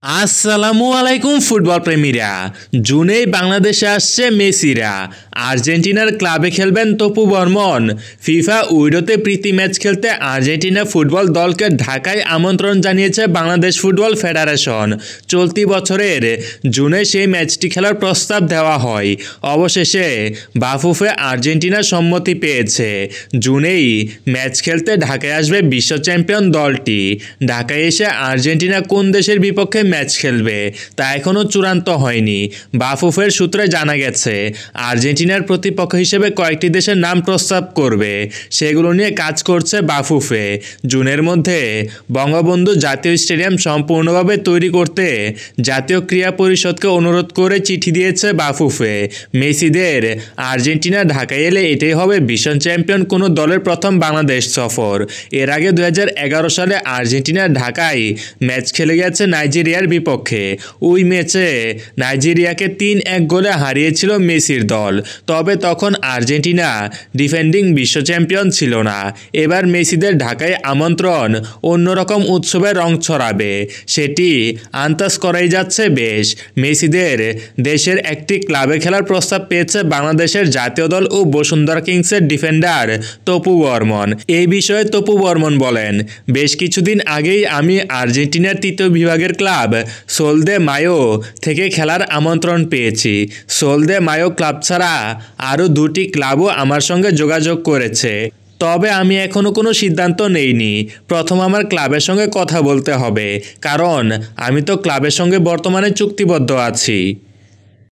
আসসালামু আলাইকুম ফুটবল প্রেমীরা। জুনেই বাংলাদেশে আসছে মেসিরা। আর্জেন্টিনার ক্লাবে খেলবেন তপু বর্মন। ফিফা উইডোতে প্রীতি ম্যাচ খেলতে আর্জেন্টিনা ফুটবল দলকে ঢাকায় আমন্ত্রণ জানিয়েছে বাংলাদেশ ফুটবল ফেডারেশন। চলতি বছরের জুনে সেই ম্যাচটি খেলার প্রস্তাব দেওয়া হয়। অবশেষে বাফুফে আর্জেন্টিনা সম্মতি পেয়েছে। জুনেই ম্যাচ খেলতে ঢাকায় আসবে বিশ্ব চ্যাম্পিয়ন দলটি। ঢাকায় এসে আর্জেন্টিনা কোন দেশের বিপক্ষে ম্যাচ খেলবে তা এখনও চূড়ান্ত হয়নি। বাফুফের সূত্রে জানা গেছে আর্জেন্টিনার প্রতিপক্ষ হিসেবে কয়েকটি দেশের নাম প্রস্তাব করবে, সেগুলো নিয়ে কাজ করছে বাফুফে। জুনের মধ্যে বঙ্গবন্ধু জাতীয় স্টেডিয়াম সম্পূর্ণভাবে তৈরি করতে জাতীয় ক্রীড়া পরিষদকে অনুরোধ করে চিঠি দিয়েছে বাফুফে। মেসিদের আর্জেন্টিনা ঢাকায় এলে এটাই হবে বিশ্ব চ্যাম্পিয়ন কোনো দলের প্রথম বাংলাদেশ সফর। এর আগে 2011 সালে আর্জেন্টিনা ঢাকায় ম্যাচ খেলে গেছে নাইজেরিয়ার বিপক্ষে। ওই ম্যাচে নাইজেরিয়াকে 3-1 গোলে হারিয়েছিল মেসির দল। তবে তখন আর্জেন্টিনা ডিফেন্ডিং বিশ্ব চ্যাম্পিয়ন ছিল না। এবার মেসিদের ঢাকায় আমন্ত্রণ অন্যরকম উৎসবের রং ছড়াবে, সেটি আন্দাজ করাই যাচ্ছে বেশ। মেসিদের দেশের একটি ক্লাবে খেলার প্রস্তাব পেয়েছে বাংলাদেশের জাতীয় দল ও বসুন্ধরা কিংসের ডিফেন্ডার তপু বর্মন। এই বিষয়ে তপু বর্মন বলেন, বেশ কিছুদিন আগেই আমি আর্জেন্টিনার তৃতীয় বিভাগের ক্লাব সোল দে মায়ো থেকে খেলার আমন্ত্রণ পেয়েছি। সোল দে মায়ো ক্লাব ছাড়া আরও 2টি ক্লাবও আমার সঙ্গে যোগাযোগ করেছে। তবে আমি এখনও কোনো সিদ্ধান্ত নেইনি। প্রথম আমার ক্লাবের সঙ্গে কথা বলতে হবে, কারণ আমি তো ক্লাবের সঙ্গে বর্তমানে চুক্তিবদ্ধ আছি।